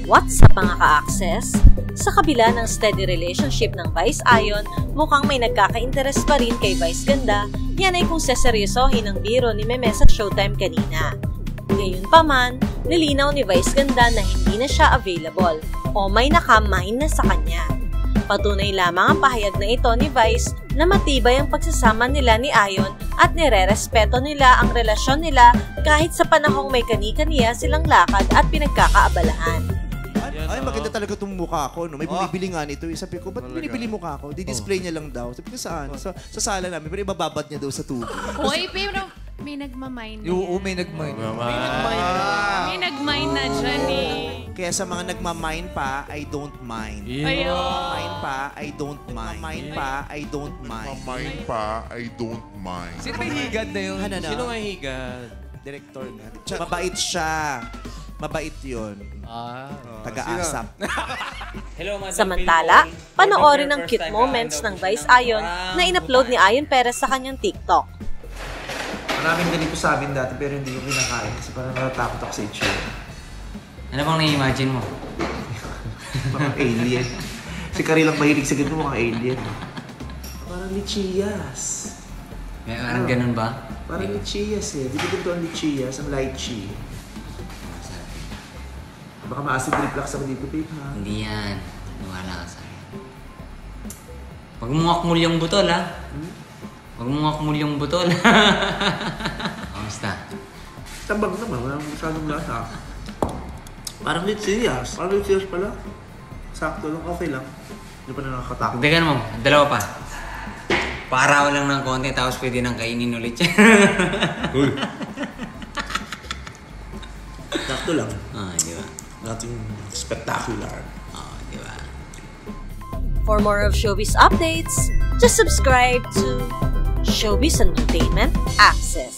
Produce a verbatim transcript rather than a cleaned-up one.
What's up mga ka-access? Sa kabila ng steady relationship ng Vice Ion, mukhang may nagkaka-interest pa rin kay Vice Ganda. Yan ay kung seseryosohin ang biro ni Meme sa Showtime kanina. Ngayon pa man, nilinaw ni Vice Ganda na hindi na siya available o may nakamine na sa kanya. Patunay lamang ang pahayag na ito ni Vice na matibay ang pagsasama nila ni Ion at nire-respeto nila ang relasyon nila kahit sa panahong may kani-kaniya silang lakad at pinagkakaabalahan. Ay, maganda talaga itong mukha ko. No? May bumibili nga nito. Sabi ko, ba't binibili mukha ko? Di-display niya lang daw. Sabi ko, saan? Sa, sa sala namin. Pero ibababad niya daw sa tubig. Uy, pero may nagmamine na Oo, may nagmine. May nagmine na. May nagmine na dyan eh. Kaya sa mga nagmamine pa, I don't mind. Ayun. Mine pa, I don't mind. Mine pa, I don't mind. Mine pa, I don't mind. Sino may higad na yun? Ano na? Sino nga higad? Director nga. Mabait siya. Mabait yun. Ah. Taga-asap. Samantala, panoorin ang cute moments ng Vice Ion na in-upload ni Ion Perez sa kanyang TikTok. Maraming ganito sa amin dati pero hindi ko kinakain kasi parang natatakot ako sa itsura. Ano bang na-imagine mo? Parang alien. Si Kari lang mahilig sa ganito, mga alien. Parang lichiyas. May parang ganun ba? Parang lichiyas eh. Di ba ganito ang lichiyas? Ang lychee. Baka ma-acid reflux ako dito, babe, ha? Hindi yan. Nawala ka sa akin. Huwag mo akmul yung butol, ha? Hmm? Huwag mo akmul yung butol. Kamusta? Tambag naman. Walang masyadong lasa. Parang lichiyas. Parang lichiyas pala. Sakto lang. Okay lang. Hindi pa na nakakatakot. Dagdagan mo. Dalawa pa. Paraw lang ng konti tapos pwede nang kainin ulit yan. Uy. Sakto lang. Ah, di ba? Nothing spectacular. Ah, di ba? For more of Showbiz updates, just subscribe to Showbiz Entertainment Access.